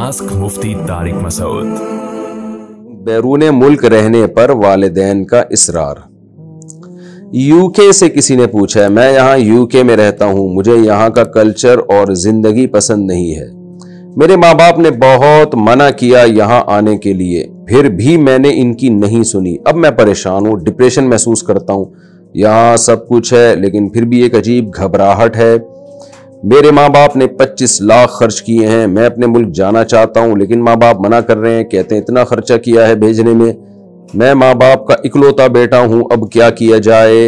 Ask Mufti Tariq Masood. बैरून मुल्क रहने पर वालिदैन का इसरार। यूके से किसी ने पूछा है, मैं यहाँ यूके में रहता हूँ, मुझे यहाँ का कल्चर और जिंदगी पसंद नहीं है। मेरे माँ बाप ने बहुत मना किया यहाँ आने के लिए, फिर भी मैंने इनकी नहीं सुनी। अब मैं परेशान हूँ, डिप्रेशन महसूस करता हूँ। यहाँ सब कुछ है लेकिन फिर भी एक अजीब घबराहट है। मेरे माँ बाप ने 25 लाख खर्च किए हैं, मैं अपने मुल्क जाना चाहता हूँ लेकिन माँ बाप मना कर रहे हैं, कहते हैं इतना खर्चा किया है भेजने में। मैं माँ बाप का इकलौता बेटा हूँ, अब क्या किया जाए।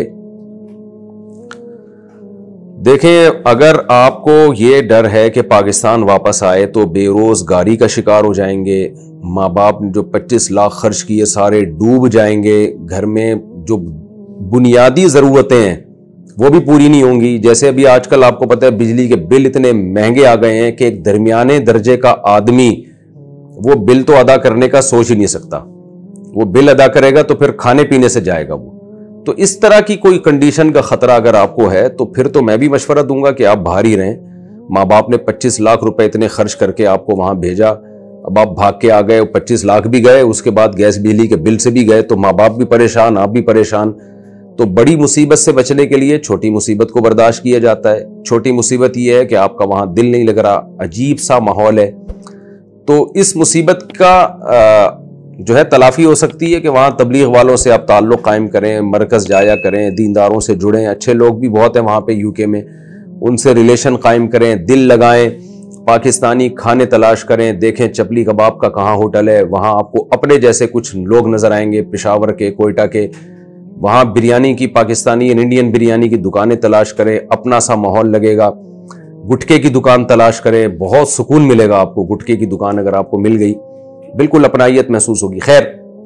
देखें, अगर आपको ये डर है कि पाकिस्तान वापस आए तो बेरोजगारी का शिकार हो जाएंगे, माँ बाप ने जो 25 लाख खर्च किए सारे डूब जाएंगे, घर में जो बुनियादी ज़रूरतें हैं वो भी पूरी नहीं होंगी। जैसे अभी आजकल आपको पता है बिजली के बिल इतने महंगे आ गए हैं कि एक दरमियाने दर्जे का आदमी वो बिल तो अदा करने का सोच ही नहीं सकता। वो बिल अदा करेगा तो फिर खाने पीने से जाएगा वो। तो इस तरह की कोई कंडीशन का खतरा अगर आपको है तो फिर तो मैं भी मशवरा दूंगा कि आप बाहर ही रहें। माँ बाप ने 25 लाख रुपए इतने खर्च करके आपको वहां भेजा, अब आप भाग के आ गए, 25 लाख भी गए, उसके बाद गैस बिजली के बिल से भी गए, तो माँ बाप भी परेशान, आप भी परेशान। तो बड़ी मुसीबत से बचने के लिए छोटी मुसीबत को बर्दाश्त किया जाता है। छोटी मुसीबत यह है कि आपका वहां दिल नहीं लग रहा, अजीब सा माहौल है। तो इस मुसीबत का जो है तलाफी हो सकती है कि वहां तबलीग वालों से आप ताल्लुक़ कायम करें, मरकज़ जाया करें, दीनदारों से जुड़ें, अच्छे लोग भी बहुत हैं वहां पे यूके में, उनसे रिलेशन कायम करें, दिल लगाएं, पाकिस्तानी खाने तलाश करें, देखें चपली कबाब का कहाँ होटल है, वहां आपको अपने जैसे कुछ लोग नजर आएंगे, पेशावर के, कोयटा के। वहां बिरयानी की, पाकिस्तानी इंडियन बिरयानी की दुकानें तलाश करें, अपना सा माहौल लगेगा। गुटके की दुकान तलाश करें, बहुत सुकून मिलेगा आपको। गुटके की दुकान अगर आपको मिल गई, बिल्कुल अपनाइयत महसूस होगी। खैर,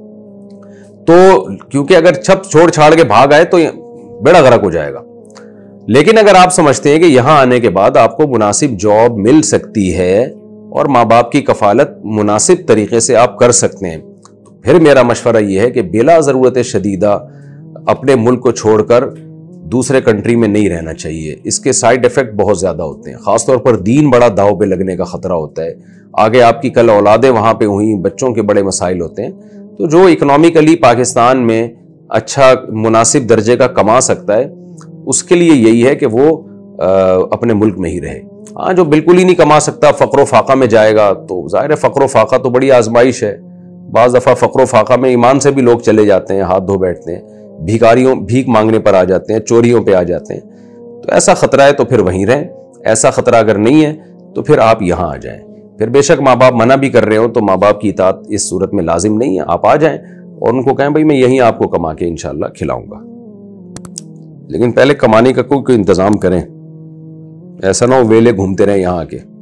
तो क्योंकि अगर छप छोड़ छाड़ के भाग आए तो बेड़ा गर्क हो जाएगा। लेकिन अगर आप समझते हैं कि यहां आने के बाद आपको मुनासिब जॉब मिल सकती है और माँ बाप की कफालत मुनासिब तरीके से आप कर सकते हैं, तो फिर मेरा मशवरा यह है कि बिला ज़रूरत शदीदा अपने मुल्क को छोड़कर दूसरे कंट्री में नहीं रहना चाहिए। इसके साइड इफेक्ट बहुत ज्यादा होते हैं, खासतौर पर दीन बड़ा दाव पे लगने का खतरा होता है। आगे आपकी कल औलादें वहां पे हुई, बच्चों के बड़े मसाइल होते हैं। तो जो इकोनॉमिकली पाकिस्तान में अच्छा मुनासिब दर्जे का कमा सकता है, उसके लिए यही है कि वो अपने मुल्क में ही रहे। हाँ, जो बिल्कुल ही नहीं कमा सकता, फक्र फाका में जाएगा, तो जाहिर है फक्र फाका तो बड़ी आजमाइश है। बाज़ दफ़ा फक्र फाका में ईमान से भी लोग चले जाते हैं, हाथ धो बैठते हैं, भीख मांगने पर आ जाते हैं, चोरियों पे आ जाते हैं। तो ऐसा खतरा है तो फिर वहीं रहें। ऐसा खतरा अगर नहीं है तो फिर आप यहाँ आ जाएं। फिर बेशक माँ बाप मना भी कर रहे हो तो माँ बाप की इताअत इस सूरत में लाजिम नहीं है। आप आ जाएं और उनको कहें भाई मैं यहीं आपको कमा के इंशाल्लाह खिलाऊंगा, लेकिन पहले कमाने का कोई इंतजाम करें। ऐसा ना हो वेले घूमते रहें यहाँ आके।